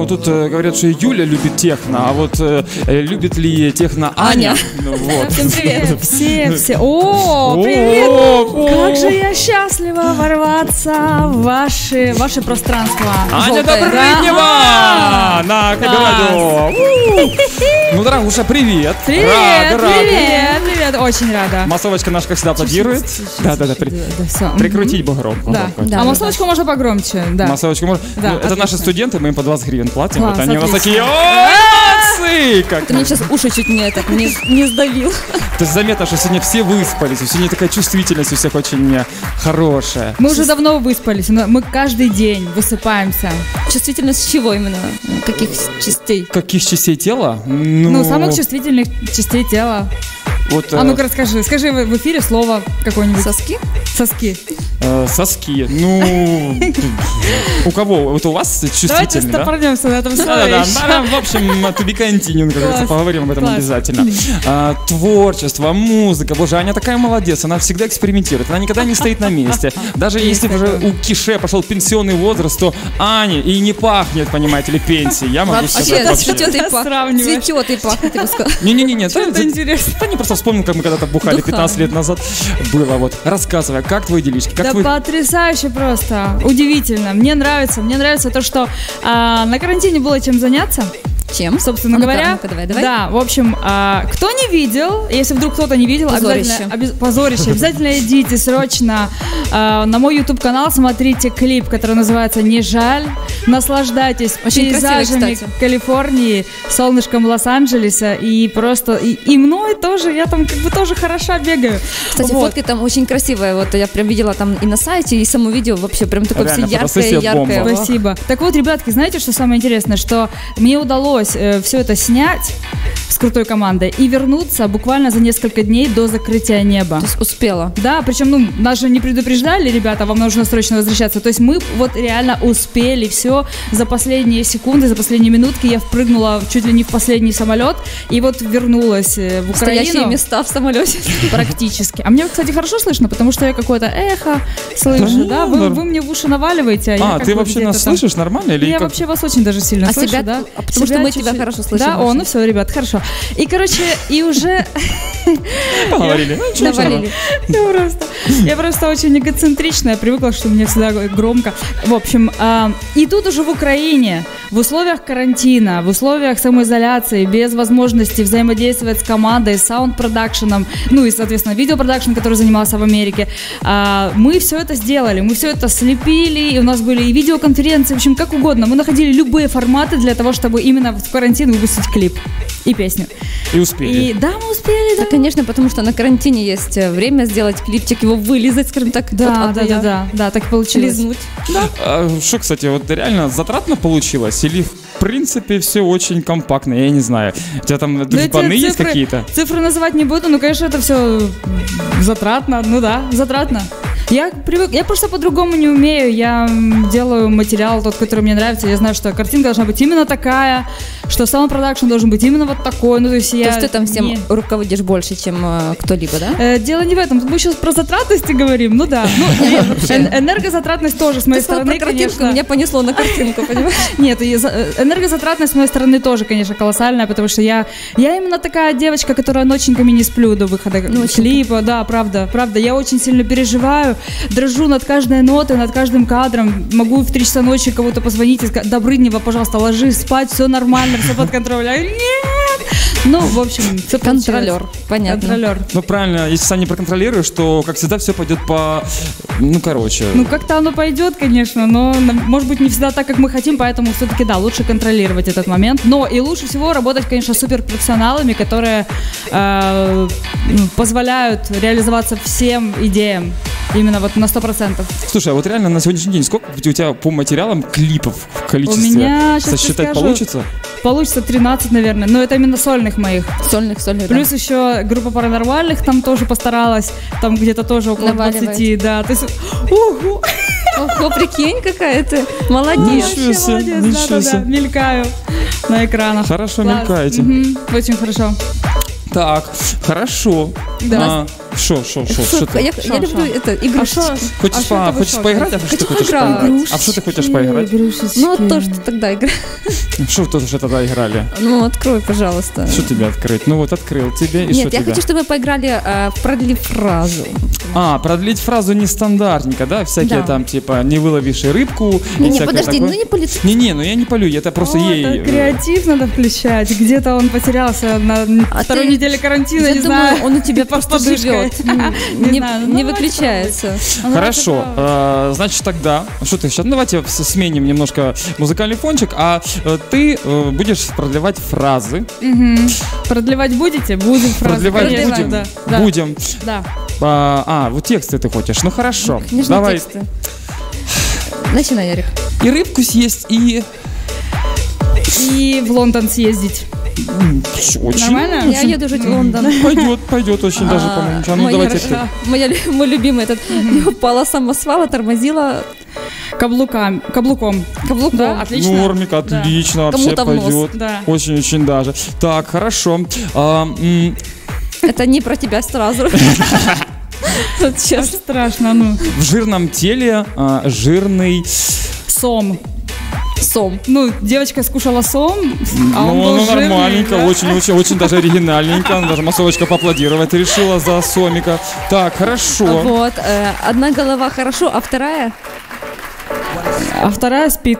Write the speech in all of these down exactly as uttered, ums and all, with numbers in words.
Ну, тут э, говорят, что Юля любит техно, а вот э, любит ли техно Аня? Аня. Ну, вот. Всем привет. Все, все. О, привет! О, Как же я счастлива ворваться в ваши, ваши пространства. Аня Желтая. Добрынева на Каберадио. Ну, дорогуша, привет. Привет, Рада, рада. привет, привет, очень рада. Массовочка наша, как всегда, аплодирует. Да-да-да, при- Да, всё. прикрутить бы громко. Да, громко. Да, а да, массовочку можно погромче, да. Массовочку можно. Да, Ну, это отлично. наши студенты, мы им по двадцать гривен платим. Класс, Вот они у нас отлично. такие, ой, молодцы! Как Ты мне сейчас уши чуть не, так, не, не сдавил. То есть заметно, что сегодня все выспались, и сегодня такая чувствительность у всех очень э, хорошая. Мы уже давно выспались, но мы каждый день высыпаемся. Чувствительность чего именно? Каких частей? Каких частей тела? Ну, Ну, самых чувствительных частей тела. вот, А э, ну-ка расскажи, скажи в в эфире слово какое-нибудь. Соски? Соски. э, соски. Ну, у кого? Вот у вас Давайте чувствительный, да? стопорнемся на этом слове. Да-да-да, еще. да, в общем, to be continued, как говорится, Класс. поговорим об этом Класс. обязательно. А, творчество, музыка, боже, Аня такая молодец, она всегда экспериментирует, она никогда не стоит на месте. Даже если уже у Кише пошел пенсионный возраст, то Ане и не пахнет, понимаете ли, пенсии, я могу сказать Вообще, вообще. цветет и пахнет. Сравниваешь. Цветет и пахнет, я бы сказала. Не-не-не, Что это интересно? Да не просто вспомнил, как мы когда-то бухали Духами. пятнадцать лет назад. Было вот. Рассказывай, как твои делишки, как Да твой... потрясающе просто, удивительно. Мне нравится, мне нравится то, что а, на карантине было чем заняться. Чем? Собственно А ну-ка, говоря, ну-ка, давай, давай. да, в общем, а, кто не видел, если вдруг кто-то не видел, Позорище. обязательно, обяз- позорище, обязательно идите срочно а, на мой YouTube канал, смотрите клип, который называется «Не жаль», наслаждайтесь Очень красивый, пейзажами кстати. Калифорнии, солнышком Лос-Анджелеса и просто и, и мной тоже, я там как бы тоже хороша бегаю. Кстати, Вот. фотки там очень красивые. Вот я прям видела там и на сайте, и само видео вообще прям такое все Реально, яркое, фотосессия яркое. бомба. Спасибо. Так вот, ребятки, знаете, что самое интересное? Что мне удалось э, все это снять с крутой командой и вернуться буквально за несколько дней до закрытия неба. То есть успела. Да, причем, ну, нас же не предупреждали, ребята, вам нужно срочно возвращаться. То есть мы вот реально успели все за последние секунды, за последние минутки. Я впрыгнула чуть ли не в последний самолет и вот вернулась э, в Украину. Стоящие места в самолете. Практически. А мне, кстати, хорошо слышно, потому что я какое-то эхо слышу, Да да? Вы, норм. вы мне в уши наваливаете, а, я А, как ты бы вообще нас где-то там- слышишь нормально? Или Я как? вообще вас очень даже сильно А слышу, себя- да? а потому что мы тебя чуть-чуть. хорошо слышим Да, о, вообще. ну все, ребят, хорошо. И, короче, и уже... Поговорили. Ну, ничего, ничего. Навалили. Я просто, я просто очень эгоцентричная, привыкла, что мне всегда громко. В общем, а, и тут уже в Украине, в условиях карантина, в условиях самоизоляции, без возможности взаимодействовать с командой, с саунд-продакшеном, ну и, соответственно, видеопродакшн, который занимался в Америке, а, мы все это сделали, мы все это слепили, и у нас были и видеоконференции, в общем, как угодно. Мы находили любые форматы для того, чтобы именно в карантин выпустить клип и песню. И успели. И да, мы успели, да. Да, конечно, потому что на карантине есть э, время сделать клипчик, его вылизать, скажем так. Да, вот, да, а да, я да, да, так и получилось. Лизнуть. А, что, кстати, вот реально затратно получилось? Или в принципе все очень компактно? Я не знаю. У тебя там Да, планы эти есть цифры- какие-то? Цифры называть не буду, но, конечно, это все затратно. Ну да, затратно. Я привык, я просто по-другому не умею. Я м, делаю материал тот, который мне нравится. Я знаю, что картинка должна быть именно такая, что саунд-продакшн должен быть именно вот такой. Ну, то есть То я есть ты там всем не- руководишь больше, чем э, кто-либо, да? Э, Дело не в этом. Мы сейчас про затратности говорим. Ну да. Ну, э, энергозатратность тоже с моей Ты сказала стороны, про картинку, конечно. меня понесло на картинку, понимаешь? Нет, и за- э, энергозатратность с моей стороны тоже, конечно, колоссальная, потому что я, я именно такая девочка, которая ноченьками не сплю до выхода клипа, да, правда, правда, я очень сильно переживаю, дрожу над каждой нотой, над каждым кадром, могу в три часа ночи кому-то позвонить и сказать: Добрынева, пожалуйста, ложись спать, все нормально, все под контролем. Я говорю: нет! Ну, в общем, все Контролер, понятно. Контролер. Ну правильно, если сам не проконтролируешь, то, как всегда, все пойдет по... Ну, короче... Ну, как-то оно пойдет, конечно, но, на- может быть, не всегда так, как мы хотим, поэтому все-таки, да, лучше контролировать этот момент. Но и лучше всего работать, конечно, с суперпрофессионалами, которые э, ну, позволяют реализоваться всем идеям именно вот на сто процентов. Слушай, а вот реально на сегодняшний день сколько у тебя по материалам клипов в количестве? У меня, щас Сосчитать скажу, получится? Получится тринадцать, наверное, но это именно сольных моих. Сольных, сольных, Плюс еще группа паранормальных там тоже постаралась, там где-то тоже около Наваливает. двадцати, да. То есть, угу. да. Ого, прикинь, какая ты. Молодец. Ничего себе, Молодец, ничего да-да-да, себе. мелькаю на экранах. Хорошо Класс. мелькаете. Мгм, очень хорошо. Так, хорошо. Да. А, Шо, шо, шо, Шо, что ты? Я, Шо, я люблю шо? это, А игрушечки. что? Хочешь, а что по- это вы хочешь шо? поиграть, а что ты Хочу хочешь поиграть. поиграть? А в что ты хочешь поиграть? Игрушечки. Ну, вот то, что тогда играли. Что вы тоже тогда играли? Ну, открой, пожалуйста. Что тебе открыть? Ну вот открыл тебе, и что Нет, я тебе? хочу, чтобы мы поиграли э, в продли фразу. А, продлить фразу нестандартненько, да? Всякие Да. там, типа, не выловишь и рыбку. и Не, не, всякое подожди, такое. ну не полицей. Не-не, ну я не полю, это просто О, ей... это э, креатив надо включать. Где-то он потерялся на А второй ты- неделе карантина, Я не думаю, знаю. он у тебя под просто подушкой. живет. Не Не знаю, ну, не давайте выключается. Ну, Хорошо, давайте э, значит тогда, что ты сейчас, ну, давайте с- сменим немножко музыкальный фончик, а э, ты э, будешь продлевать фразы. Мгм. Продлевать будете? Будем фразы. Продлевать конечно, будем? Да. Да. Будем. Да. А, а, вот тексты ты хочешь, ну хорошо, Книжные давай. тексты. Начинай, Ярик. И рыбку съесть, и... И в Лондон съездить. м, Очень... Нормально? Я еду жить в Лондон. Пойдет, пойдет очень даже, А, по-моему. А ну моя- давайте ты. Моя, лю- мой любимый этот. Я упала с самосвала, тормозила Каблукам, каблуком. каблуком. Да, отлично. Нормик, отлично, вообще Кому-то в нос. пойдет. Да. Очень-очень даже. Так, хорошо. А, м, Это не про тебя сразу. Вот Аж сейчас. страшно, ну. в жирном теле а, жирный... Сом. Сом. Ну, девочка скушала сом, а он ну, был ну, жирный, нормальненько, да. очень-очень очень даже оригинальненько. Даже массовочка поаплодировать решила за сомика. Так, хорошо. Вот. э, Одна голова хорошо, а вторая? А вторая спит.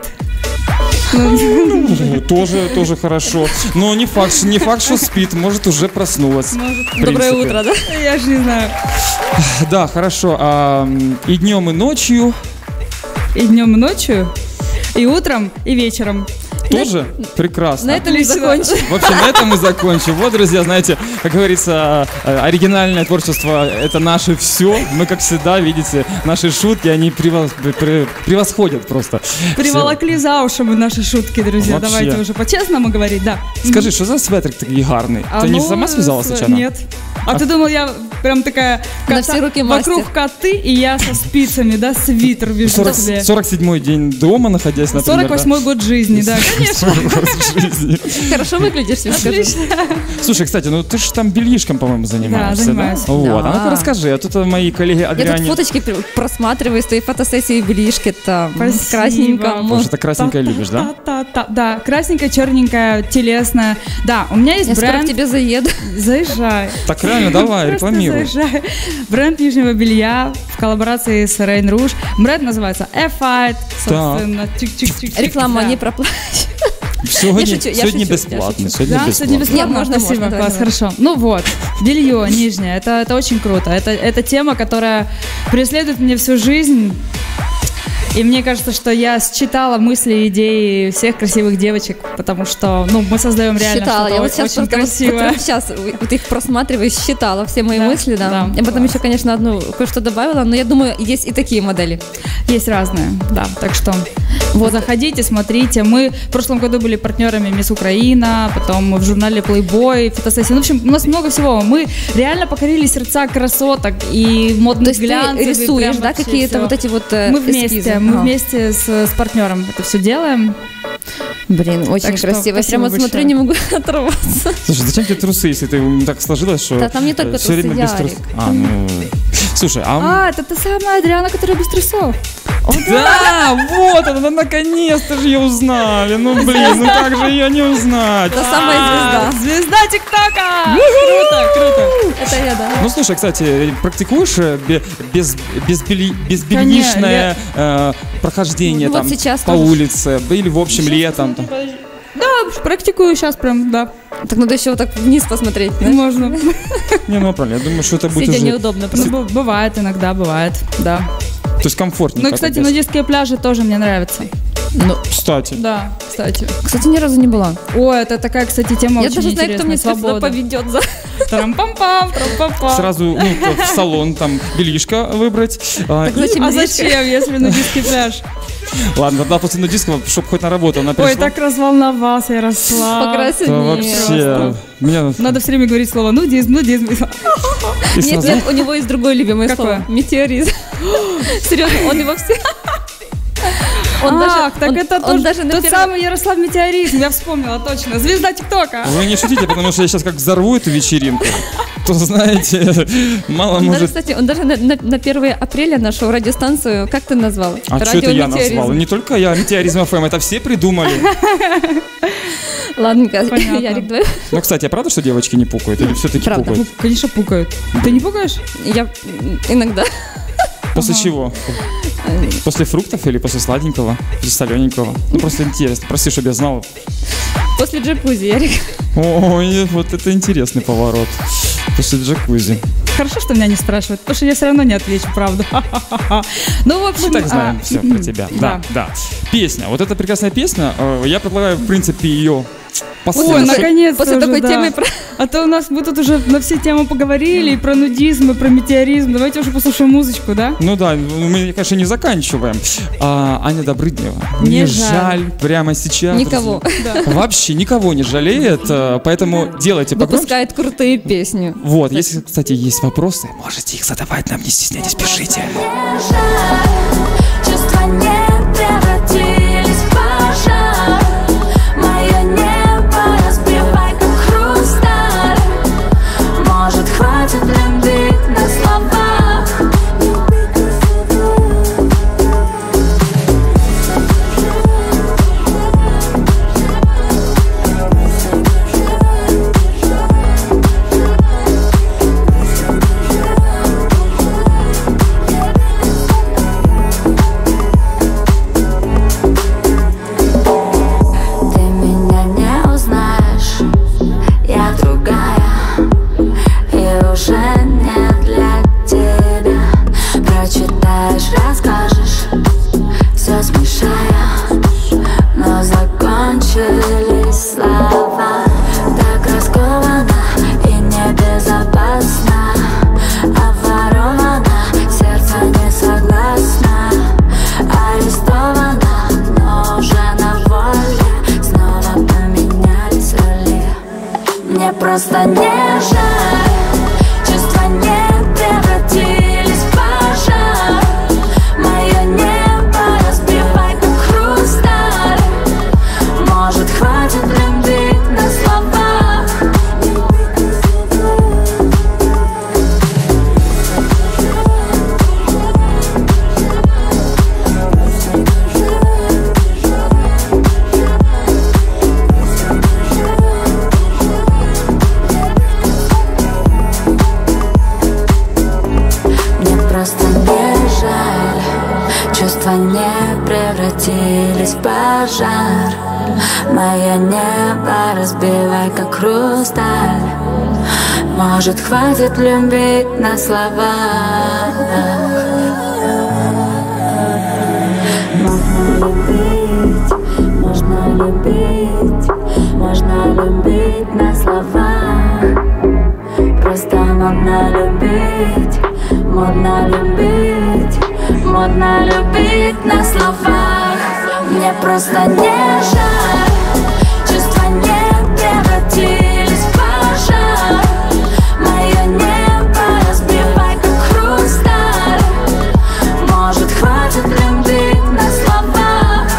Ну, Тоже, тоже хорошо. Но не факт, не факт, что спит, может уже проснулась. Может. в Доброе принципе. утро, да? Я же не знаю. Да, хорошо. А, м, и днем, и ночью И днем, и ночью, и утром, и вечером. тоже прекрасно. На этом и Отлично. закончим. В общем, на этом мы закончим. Вот, друзья, знаете, как говорится, э, оригинальное творчество — это наше все. Мы, как всегда, видите, наши шутки, они превос- пре- превосходят просто. все. Приволокли за уши мы наши шутки, друзья. Вообще. Давайте уже по-честному говорить, да. Скажи, что за светрик такой гарный? А Ты не ну, сама связала с- случайно? Нет. А, ты думал, я прям такая На все руки мастер. вокруг коты, и я со спицами, да, свитер вяжу сорок, себе. сорок седьмой день дома, находясь, например, сорок восьмой год жизни, да, конечно. жизни. Хорошо выглядишь, я скажу. Слушай, кстати, ну ты же там бельишком, по-моему, занимаешься, да? занимаюсь. Вот, а Да. ну-ка расскажи, а тут мои коллеги Я тут Адриане... фоточки пр- просматриваю из твоей фотосессии ближки там. Спасибо. Красненько. Потому может, что красненькое любишь, да? Та-та-та. Да, красненькая, черненькая, телесная. Да, у меня есть Я скоро к бренд. тебе заеду. Заезжай. Так реально, давай, Просто рекламируй. заезжай. Бренд нижнего белья в коллаборации с Rain Rouge. Бренд называется A-Fight. Собственно, чик-чик-чик. Реклама Да. не проплачена. Сегодня, Я шучу, я сегодня шучу, я бесплатно, шучу. сегодня Да, бесплатно. сегодня бесплатно. Нет, можно, Спасибо, можно, класс, давай, хорошо. Ну вот, белье нижнее, это, это очень круто. Это, это тема, которая преследует меня всю жизнь. И мне кажется, что я считала мысли и идеи всех красивых девочек, потому что, ну, мы создаем реально Считала. что-то Я вот сейчас очень просто вот- красивое. вот сейчас вот их просматриваю, считала все мои Да, мысли, да. да, Я потом класс. еще, конечно, одну кое-что добавила, но я думаю, есть и такие модели. Есть разные, да. Так что вот заходите, смотрите. Мы в прошлом году были партнерами Мисс Украина, потом в журнале Playboy, фотосессии. Ну, в общем, у нас много всего. Мы реально покорили сердца красоток и То модных есть ты глянцев. и рисуешь, прям да, вообще какие-то всё. вот эти вот э, Мы вместе, эскизы? мы Ага. вместе с, с партнером это все делаем. Блин, очень Так что красиво. Я спасибо прямо вот смотрю, большое. не могу оторваться. Слушай, зачем тебе трусы, если ты так сложилось, что Да там не только все время трусы, без Ярик. трусов? А, ну... Слушай, а... А, это та самая Адриана, которая без трусов. Да, вот она, наконец-то же ее узнали. Ну, блин, ну как же ее не узнать? Та самая звезда. Звезда ТикТока! Круто, круто. Это я, да. Ну, слушай, кстати, практикуешь э, бе- без, безбели- безбельничное э, прохождение Ну, вот там сейчас по тоже. улице или в общем летом? Там. Да, практикую сейчас прям, да. Так надо еще вот так вниз посмотреть, знаешь? Можно. Не, ну правильно, я думаю, что это будет Сидя уже... неудобно. Ну, б- бывает, иногда бывает, да. То есть комфортнее. Ну, и, кстати, нудистские пляжи тоже мне нравятся. Ну, Кстати. Да, кстати. кстати, ни разу не была. О, это такая, кстати, тема Я очень даже знаю, кто интересная. мне сейчас туда Свобода. поведет за... Трам-пам-пам, трам-пам-пам. Сразу ну, в салон там бельишко выбрать. А, Так и- зачем А близко? зачем, если нудистский пляж? Ладно, тогда после нудистского, чтобы хоть на работу она пришла. Ой, так разволновался, я росла. Да Покрасил. вообще. Меня... Надо все время говорить слово нудизм, нудизм. и Нет, сразу- нет, у него есть другое любимое Какое? слово. Метеорит. Серьезно, он его все... Он Ах, даже, так он- это он тот, даже на тот первом- самый Ярослав Метеоризм, я вспомнила точно. Звезда ТикТока. Вы не шутите, потому что я сейчас как взорву эту вечеринку. то, знаете, мало Он даже, может... кстати, он даже на, на, на первое апреля нашу радиостанцию, как ты назвал? А что это я назвал? Не только я, Метеоризм эф эм, это все придумали. Ладненько, Понятно. Ярик, давай. Ну, кстати, а правда, что девочки не пукают? Или все-таки Правда. Ну, пукают? конечно, пукают. Ты не пукаешь? Я м, иногда. После чего? После фруктов или после сладенького? После солененького? Ну, просто интересно. Прости, чтобы я знал. После джакузи, Ярик. Ой, вот это интересный поворот. После джакузи. Хорошо, что меня не спрашивают, потому что я все равно не отвечу правду. Ну, в общем... Мы так знаем а, все про тебя. Да, да. Песня. Вот эта прекрасная песня. э, Я предлагаю, в принципе, ее Ой, послушать. наконец-то После уже, такой да. темы про... А то у нас мы тут уже на все темы поговорили, и про нудизм, и про метеоризм. Давайте уже послушаем музычку, да? Ну да, мы, конечно, не заканчиваем. А, Аня Добрыднева. Не Не жаль. жаль прямо сейчас. Никого. друзья. Вообще никого не жалеет, э, поэтому делайте погромче. Выпускает крутые песни. Вот, если, кстати, есть вопросы, можете их задавать нам, не стесняйтесь, пишите. Чувства не превратились в пожар. Мое небо разбивай, как хрусталь. Может, хватит любить на словах. Ты меня не узнаешь, я другая, и уже не для тебя. Прочитаешь, расскажешь, все смешая, но закончились слова. Так раскованно и небезопасно, обворовано, сердце не согласно, арестовано, но уже на воле. Снова поменялись роли. Мне просто не жаль, чувства не превратились в пожар. Мое небо разбивай, как хрусталь. Может, хватит любить на словах. Мне просто не жаль, чувства не превратились в пожар. Мое небо разбивай, как хрусталь. Может, хватит любить на словах. Можно любить, можно любить на словах. Просто модно любить, модно любить, модно любить на словах. Мне просто не жаль, чувства не превратились в пожар. Мое небо разбивай, как хрусталь. Может, хватит любить на словах.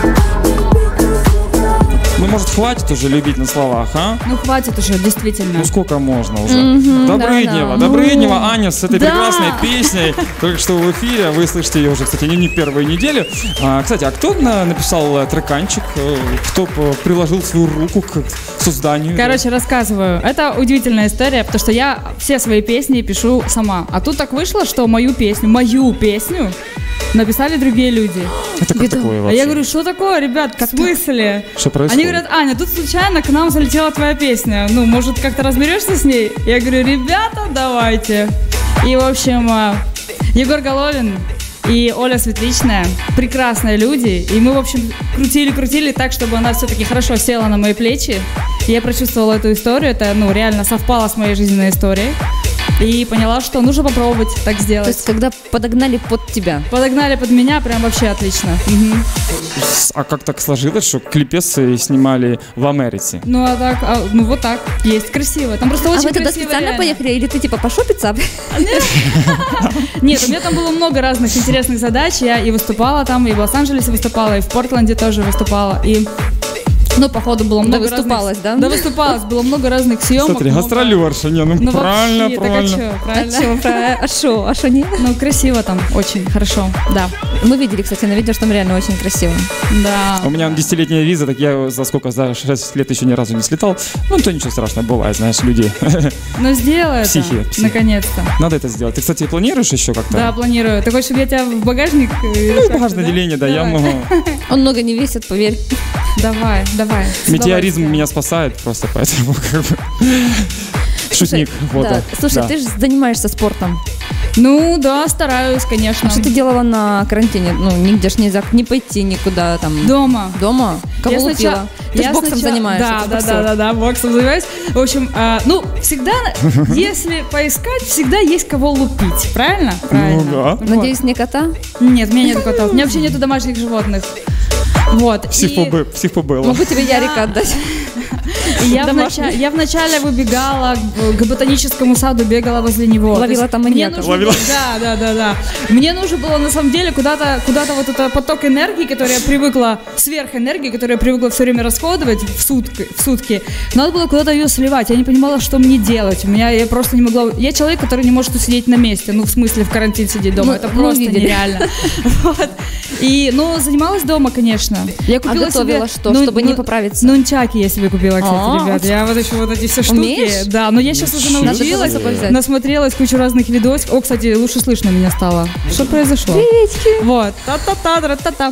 Ну, может, хватит уже любить на словах, а? Ну, хватит уже, действительно. Ну, сколько можно уже? Добрыднева, да-да. Добрыднева, Аня с этой Да. прекрасной песней. Только что в эфире, вы слышите ее уже, кстати, не, не первую неделю. А, кстати, а кто на- написал э, треканчик? Э, Кто п- приложил свою руку к созданию? Короче, рассказываю. Это удивительная история, потому что я все свои песни пишу сама. А тут так вышло, что мою песню, мою песню написали другие люди. Это как Беда. такое А вообще? я говорю, что такое, ребят, в смысле? Что происходит? Они говорят, Аня, тут случайно к нам залетела твоя песня. Ну, может, как-то разберешься с ней? Я говорю, ребята, давайте. И, в общем, а, Егор Головин и Оля Светличная прекрасные люди. И мы, в общем, крутили-крутили так, чтобы она все-таки хорошо села на мои плечи. И я прочувствовала эту историю. Это, ну, реально совпало с моей жизненной историей. И поняла, что нужно попробовать так То сделать. есть, когда подогнали под тебя. Подогнали под меня, прям вообще отлично. Мгм. А как так сложилось, что клипесы снимали в Америке? Ну, а так, а, ну вот так, есть, красиво. Там просто А очень вы туда красиво, специально реально. поехали? Или ты типа пошопиться? Нет, у меня там было много разных интересных задач. Я и выступала там, и в Лос-Анджелесе выступала, и в Портленде тоже выступала. И Ну, походу, было много Да выступалась, разных... да? Да, выступалась, было много разных съемок. Смотри, много- гастролерша, не, ну, Ну, правильно, вообще, правильно. так а чё, А правильно? чё, про- а шо, а шо нет? Ну, красиво там, очень хорошо, да. Мы видели, кстати, на видео, что там реально очень красиво. Да. У меня десятилетняя виза, так я за сколько, за шесть лет еще ни разу не слетал. Ну, то ничего страшного, бывает, знаешь, люди. Ну, сделай это, Психи, психи. наконец-то. Надо это сделать. Ты, кстати, планируешь еще как-то? Да, планирую. Ты хочешь, чтобы я тебя в багажник... э, Ну, как-то, багажное да? отделение, да, я Давай. могу. Он много не весит, поверь. Давай, давай. с Метеоризм удовольствием. меня спасает просто, поэтому как бы... Шутник, вот да. да. Слушай, Да. ты же занимаешься спортом. Ну, да, стараюсь, конечно. А что ты делала на карантине? Ну, нигде ж нельзя не пойти никуда там. Дома. Дома? Кого Я лупила? сначала- Ты я ж боксом сначала- занимаешься. Да, ты да, боксер. да, да, да, боксом занимаюсь. В общем, а, ну, всегда, если поискать, всегда есть кого лупить. Правильно? Правильно. да. Вот. Надеюсь, не кота? Нет, у меня нет котов. У меня вообще нету домашних животных. Вот. Всех и- побы- всех побыло. Могу тебе Ярика отдать. и я, домашний. вначале, я вначале выбегала к, к ботаническому саду, бегала возле него. Ловила То есть там мне маньяков. нужно Ловила. было- Да, да, да, да. Мне нужно было на самом деле куда-то, куда-то вот этот поток энергии, который я привыкла, сверхэнергии, которую я привыкла все время расходовать в сутки, в сутки. Надо было куда-то ее сливать. Я не понимала, что мне делать. У меня я просто не могла. Я человек, который не может усидеть на месте. Ну, в смысле, в карантин сидеть дома. Ну, Это ну, просто видели. нереально. Вот. И, ну, занималась дома, конечно. Я купила готовила себе, что, чтобы не поправиться? Нунчаки я себе купила, кстати, А, ребят. Я вот еще вот эти все штуки. Умеешь? Да, но я сейчас уже Ничего научилась, себе. взять. насмотрелась кучу разных видосов. О, кстати, лучше слышно меня стало. Что произошло? Вот. Та-та-та, та-та-та.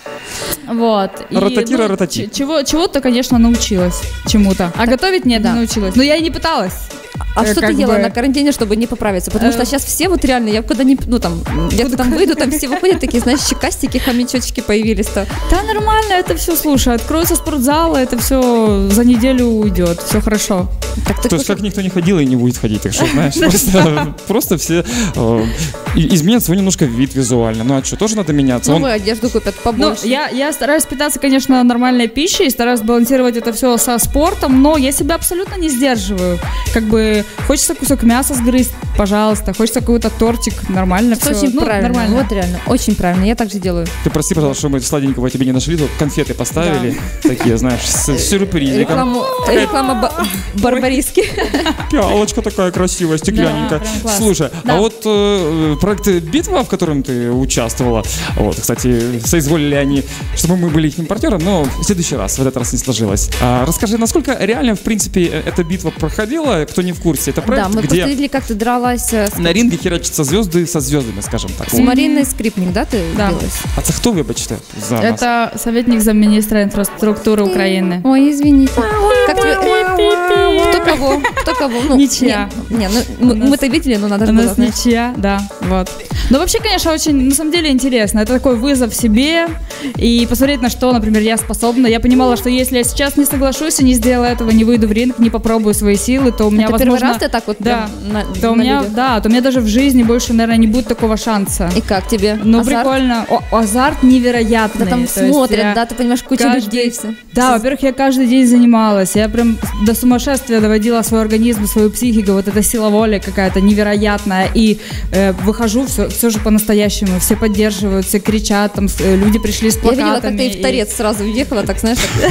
Вот. И, Ротатира, ну, ротати. ч- Чего, чего-то, конечно, научилась чему-то. А готовить нет, да. не научилась. Но я и не пыталась. А Э, что как ты делала бы- на карантине, чтобы не поправиться? Потому Э, что сейчас все вот реально, я куда не, ну там, где-то там выйду, там все выходят такие, знаешь, щекастики, хомячочки появились-то. Да, нормально это все, слушай. Откроется спортзал, это все за неделю уйдет. Все хорошо. Так ты То есть хоть- как никто не ходил и не будет ходить, так что, знаешь, просто, просто все э, и- изменят свой немножко вид визуально. Ну а что, тоже надо меняться? Он- новую одежду купят Ну, побольше. я, я стараюсь питаться, конечно, нормальной пищей, стараюсь балансировать это все со спортом, но я себя абсолютно не сдерживаю. Как бы хочется кусок мяса сгрызть, пожалуйста, хочется какой-то тортик, нормально Это все. очень правильно. Вот реально, очень правильно. Я так же делаю. Ты прости, пожалуйста, что мы сладенького тебе не нашли, тут конфеты поставили, такие, знаешь, с сюрпризиком. Рекламу, реклама ба- барбариски. Пиалочка такая красивая, стеклянненькая. Да, прям класс. Слушай, Да. а вот э, проект «Битва», в котором ты участвовала, вот, кстати, соизволили они, чтобы мы были их партнером, но в следующий раз, в этот раз не сложилось. А, расскажи, насколько реально, в принципе, э- эта битва проходила, кто не в курсе, это проект, Да, мы где просто видели, как ты дралась э, с, на ринге херачатся звезды со звездами, скажем так. с Мариной Скрипник, да, ты Да. билась? А це хто, вибачте, за нас? Это советник замминистра инфраструктуры Украины. Ой, извините. Как тебе... Кто кого? Кто кого? Ну, Ничья. Не, не, ну, мы- мы-то видели, но надо У же было, нас знаешь. ничья, да, вот. Но вообще, конечно, очень, на самом деле, интересно. Это такой вызов себе и посмотреть, на что, например, я способна. Я понимала, что если я сейчас не соглашусь и не сделаю этого, не выйду в ринг, не попробую свои силы, то у меня, Это возможно... первый раз ты так вот Да, прям на, то у на меня, людях? да, то у меня даже в жизни больше, наверное, не будет такого шанса. И как тебе? Ну, Азарт? прикольно. О, азарт невероятный. Да там То есть смотрят, я да, ты понимаешь, куча каждый- людей. Все. Да, во-первых, я каждый день занималась. Я прям до сумасшествия доводила свой организм, свою психику. Вот эта сила воли какая-то невероятная. И э, выхожу, все, все же по-настоящему. Все поддерживают, все кричат, там с- э, люди пришли с Я плакатами. видела, как ты и в торец сразу въехала, так знаешь, так.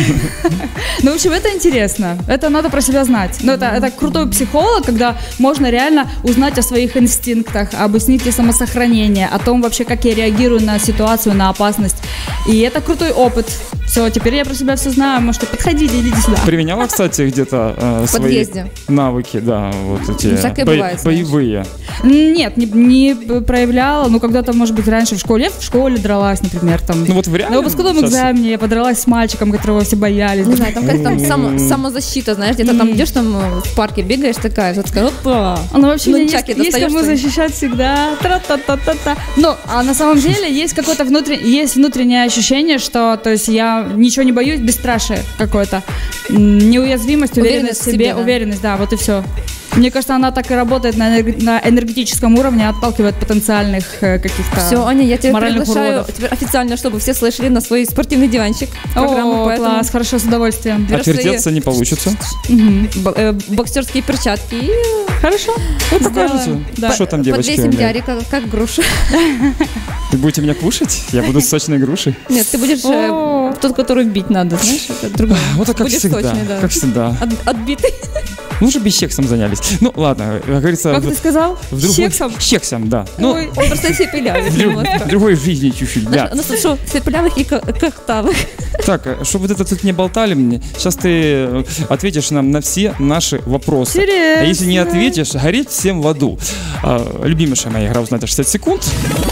Ну, в общем, это интересно. Это надо про себя знать. Но это, это крутой психолог, когда можно реально узнать о своих инстинктах, об инстинкте самосохранения, о том вообще, как я реагирую на ситуацию, на опасность. И это крутой опыт. Все, теперь я про себя все знаю. Можете подходить, идите сюда. Применяла, кстати, где-то э, свои подъезде. навыки, да, вот эти Ну, всякое бо- бывает, знаешь. боевые. Нет, не, не проявляла. Ну, когда-то, может быть, раньше в школе. Я в школе дралась, например, там. Ну вот в реальном На выпускном сейчас- экзамене я подралась с мальчиком, которого все боялись. Не знаю, там какая-то там само- самозащита, знаешь, где-то там идешь там э, в парке, бегаешь такая, вот такая, опа. Ну, вообще, Ну, есть, чаки есть достаешь, кому что ли? защищать всегда. Тра-та-та-та-та. Ну, а на самом деле есть какое-то внутреннее, есть внутреннее ощущение, что, то есть, я ничего не боюсь, бесстрашие какое-то. М, Неуязвимость, уверенность, Уверенность в в себе, себе, да. уверенность, да, вот и все. Мне кажется, она так и работает на, энерг- на энергетическом уровне, отталкивает потенциальных э, каких-то Все, Аня, я тебя моральных приглашаю уродов. теперь официально, чтобы все слышали на свой спортивный диванчик. Программу, О, поэтому класс, хорошо, с удовольствием. берешь свои Отвертеться не получится. бо- э, боксерские перчатки и Хорошо. Вот покажете, Да. что там девочки Подвесим умеют. Ярика, как грушу. Вы будете меня кушать? Я буду с сочной грушей. Нет, ты будешь э, О. тот, который бить надо, знаешь, это другой. Вот так как Будешь всегда. сочный, да. Как всегда. От- отбитый. Ну, уже без сексом занялись. Ну, ладно, как говорится, Как в- ты сказал? в другой... Сексом? Сексом, да. Ну, Ой. Он просто все пилявый. в, друг- в другой жизни чуть-чуть, да. У нас тут что, все пилявых и ка- картавых. Так, чтобы вот это тут не болтали мне, сейчас ты э, ответишь нам на все наши вопросы. Интересно. А если не ответишь, гореть всем в аду. А, любимейшая моя игра «Узнать за шестьдесят секунд».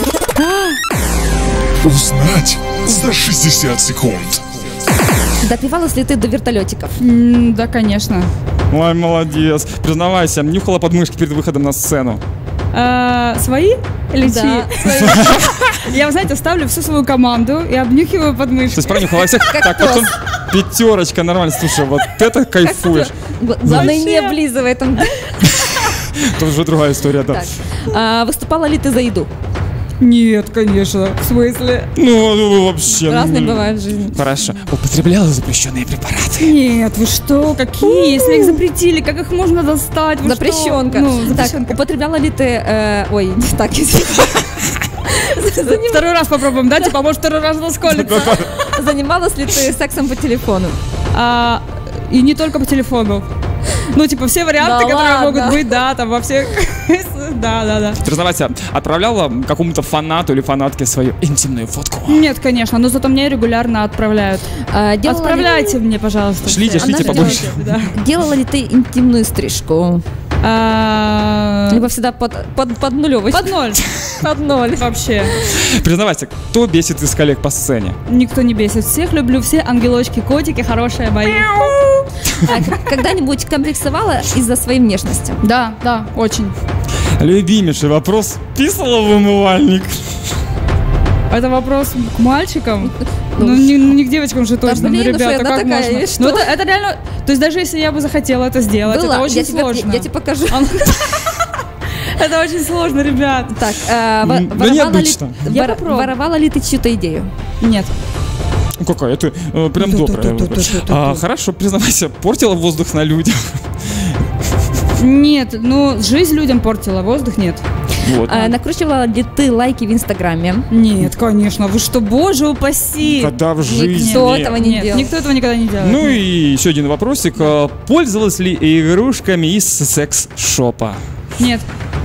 Узнать за шестьдесят секунд. Допивалась ли ты до вертолетиков? М, Да, конечно. Ой, молодец. Признавайся, нюхала подмышки перед выходом на сцену. А, Свои или Да, чьи? Я, вы знаете, ставлю всю свою команду и обнюхиваю То подмышки. есть пронюхала всех. Так, потом пятерочка, нормально. Слушай, вот это кайфуешь. Г- Главное, не Вообще. облизывай там. Это уже другая история, да. Так. А, выступала ли ты за еду? Нет, конечно. В смысле? Ну, ну, вообще. Разные м. бывают в жизни. Хорошо. Употребляла запрещенные препараты. Нет, вы что? Какие? Если их запретили, как их можно достать? Вы что? Запрещенка. Ну, Так, запрещенка. употребляла ли ты... э, ой, не так, извини. Второй раз попробуем, да? Типа, может, второй раз расколется. Занималась ли ты сексом по телефону? А, И не только по телефону. Ну, типа, все варианты, Да которые ладно? могут быть, да, там во всех... Да, да, да. Признавайся, отправляла какому-то фанату или фанатке свою интимную фотку? Нет, конечно, но зато мне регулярно отправляют. А, делала ли- Отправляйте мне, пожалуйста. Шлите, все. шлите Она побольше. Да. Делала ли ты интимную стрижку? А, Либо всегда под, под, под нулевой? Под ноль. Под ноль. Вообще. Признавайся, кто бесит из коллег по сцене? Никто не бесит. Всех люблю, все ангелочки, котики, хорошие бои. А, к- когда-нибудь комплексовала из-за своей внешности? Да, да, очень. Любимейший вопрос. Писала в умывальник? Это вопрос к мальчикам. Ну, Ну, не, ну, не к девочкам же точно, блин, ну, ну что, ребята, она как такая, можно? и что? Ну, это, это реально, то есть даже если я бы захотела это сделать, Была, это очень я, тебе, сложно. я тебе покажу. Это очень сложно, ребят. Так, э, во- М, да воровала, ли, необычно. Я вор- попробую. воровала ли ты чью-то идею? Нет. Ну, какая ты э, прям добрая. А, хорошо, признавайся, портила воздух на людях. Нет, ну, жизнь людям портила, воздух нет. Вот. А, накручивала ли ты лайки в Инстаграме? Нет, конечно. Вы что, боже упаси. Когда в жизни. Никто этого не Нет, делал. никто этого никогда не делает. Ну и еще один вопросик. А, Пользовалась ли игрушками из секс-шопа? Нет.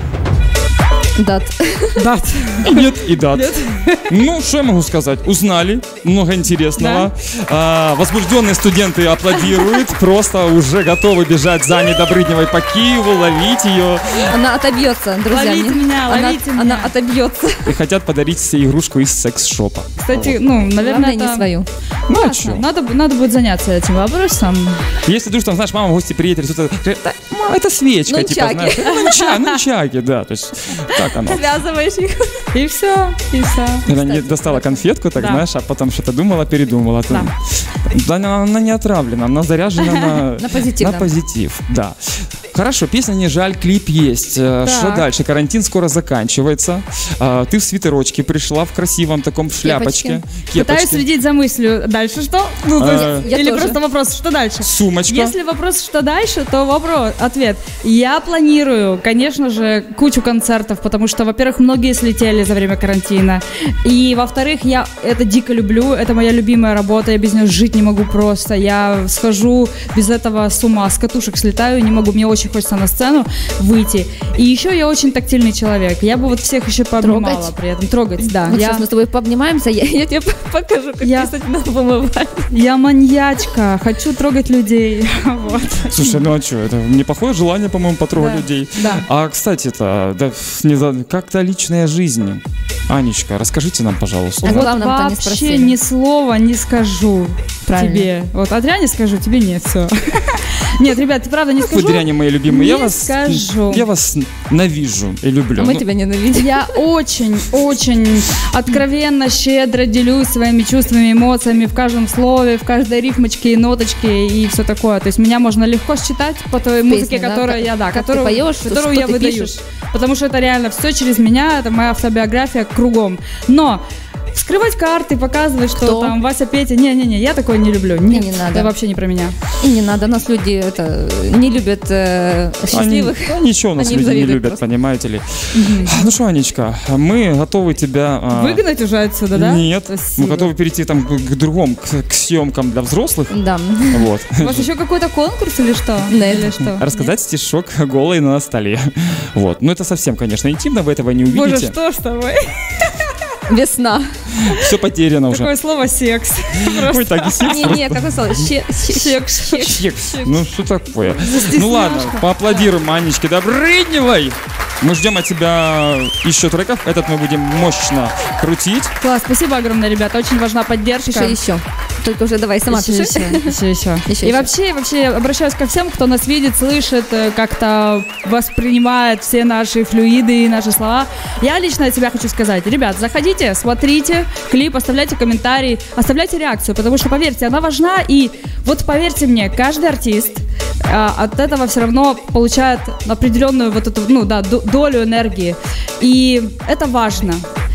Да. Да. И нет, и да. Ну, что я могу сказать? Узнали, много интересного. А, возбужденные студенты аплодируют, просто уже готовы бежать за Аней Добрыдневой по Киеву, ловить ее Она отобьется, друзья. Ловите мне- меня, она, ловите она меня. отобьется. и хотят подарить себе игрушку из секс-шопа. Кстати, ну, наверное, Главное, это... не свою. Ну, а Классно. чё? Надо, б- надо будет заняться этим вопросом. Если вдруг там, знаешь, мама в гости приедет, или кто-то говорит, «Да, мама, это свечка, типа, Нунчаки. знаешь, «Ну, нунча- нунчаки, да, то есть так оно. Связываешь их. И все, и все. Она не достала конфетку, так Да. знаешь, а потом что-то думала, передумала. Да. Да, она, она не отравлена, она заряжена на, На позитив, на да. позитив, да. Хорошо, песня «Не жаль», клип есть. Э, Что Так. дальше? Карантин скоро заканчивается. А, Ты в свитерочке пришла, в красивом таком шляпочке, Пытаюсь кепочке, следить за мыслью. Дальше что? Ну, то А, есть, Я или тоже. просто вопрос, что дальше? сумочка. Если вопрос, что дальше, то вопрос, ответ. Я планирую, конечно же, кучу концертов, потому что, во-первых, многие слетели за время карантина. И, во-вторых, я это дико люблю, это моя любимая работа, я без нее жить не могу просто. Я схожу без этого с ума, с катушек слетаю, не могу, мне очень хочется на сцену выйти. И еще я очень тактильный человек. Я бы вот всех еще пообнимала Трогать? при этом. Трогать, да. Вот я... сейчас мы с тобой пообнимаемся, я, я тебе покажу, как Я- писать на вымывальник. Я маньячка, хочу трогать людей. Вот. Слушай, ну а что, это неплохое желание, по-моему, потрогать Да. людей. Да. А, кстати, это да, не за- как-то личная жизнь. Анечка, расскажите нам, пожалуйста. А да? главное, нам-то не Вообще спросили. ни слова не скажу Правильно. тебе. Вот от Дряни скажу, тебе нет, все. Нет, ребят, ты правда не Вы, скажу. дряни мои любимые, я Не вас, скажу. я вас навижу и люблю. А мы Ну, тебя ненавидим. Я очень, очень откровенно, щедро делюсь своими чувствами, эмоциями в каждом слове, в каждой рифмочке и ноточке и все такое. То есть меня можно легко считать по той музыке, да? которую Как- я, да, как ты которую, поешь, которую что я ты выдаю. пишешь. Потому что это реально все через меня, это моя автобиография кругом. Но вскрывать карты, показывать, что Кто? там Вася, Петя. Не-не-не, я такое не люблю. Не, Нет, не надо. Это вообще не про меня. И не надо, нас люди это, не любят э, Они, счастливых. да ничего у нас Они люди не завидуют любят, просто. понимаете ли. Ну что, Анечка, мы готовы тебя... а, Выгнать уже отсюда, да? Нет, Спасибо. мы готовы перейти там к, к другому, к, к съемкам для взрослых. Да. Вот. У вас еще какой-то конкурс или что? Нет. Или что? Рассказать стишок голый на столе. Вот. Ну это совсем, конечно, интимно, вы этого не Боже, увидите. что ж с тобой? Весна. Все потеряно уже. Какое слово секс. Ой, так и секс Не, не, какое слово? Ще- ще- Секс. Секс. Ну что такое? Ну ладно, поаплодируем Анечке Добрыдневой. Мы ждем от тебя еще треков. Этот мы будем мощно крутить. Класс, спасибо огромное, ребята. Очень важна поддержка. Пиши еще. Только уже давай сама Еще, пиши. еще, еще, еще. Еще, И еще. вообще, вообще обращаюсь ко всем, кто нас видит, слышит, э, как-то воспринимает все наши флюиды и наши слова. Я лично от себя хочу сказать, ребят, заходите, смотрите клип, оставляйте комментарии, оставляйте реакцию, потому что, поверьте, она важна. И вот поверьте мне, каждый артист э, от этого все равно получает определенную вот эту, ну да, д- долю энергии. И это важно.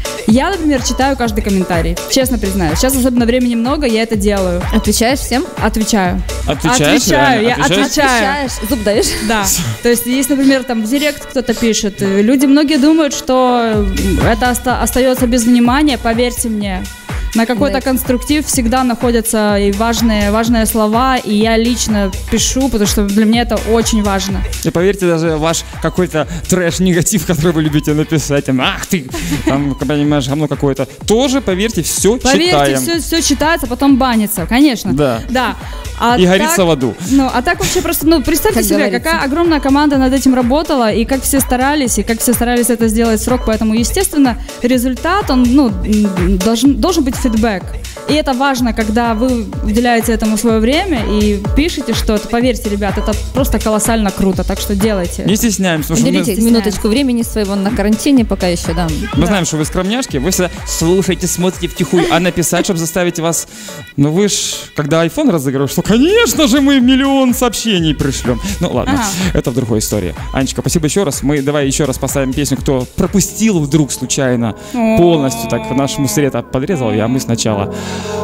Я, например, читаю каждый комментарий, честно признаюсь. Сейчас особенно времени много, я это делаю. Отвечаешь всем? Отвечаю. Отвечаешь? Отвечаю, реально? я Отвечаешь? отвечаю. Отвечаешь, зуб даешь? Да. То есть, есть, например, там в директ кто-то пишет. э, Люди многие думают, что это оста- остается без внимания. Поверьте мне, на какой-то Да. конструктив всегда находятся и важные, важные слова, и я лично пишу, потому что для меня это очень важно. И поверьте, даже ваш какой-то трэш-негатив, который вы любите написать, там, ах ты, там, понимаешь, говно какое-то, тоже, поверьте, все Поверьте, читаем. все, все читается, потом банится, конечно. Да. Да. А И горится так- в аду. Ну, а так вообще просто, ну, представьте Как себе, говорится. какая огромная команда над этим работала, и как все старались, и как все старались это сделать в срок, поэтому, естественно, результат, он, ну, м, должен, должен быть фидбэк. И это важно, когда вы уделяете этому свое время и пишете что-то. Поверьте, ребят, это просто колоссально круто, так что делайте. Не стесняемся, потому что мы, Уделите минуточку времени своего на карантине, пока еще, да. мы знаем, что вы скромняшки, вы всегда слушаете, смотрите втихую, а написать, чтобы заставить вас... Ну вы ж, когда iPhone разыгрываешь, что, конечно же, мы миллион сообщений пришлем. Ну ладно, Ага. это в другой истории. Анечка, спасибо еще раз. Мы давай еще раз поставим песню, кто пропустил вдруг случайно полностью, так наш мусорета подрезал, а мы сначала.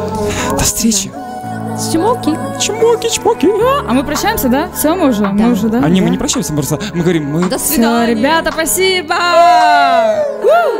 До встречи. Чмоки. Чмоки, чмоки. А мы прощаемся, да? Все, мы уже, мы уже, да? А не, мы не прощаемся, мы просто мы говорим, мы... До Все, свидания. ребята, спасибо! У!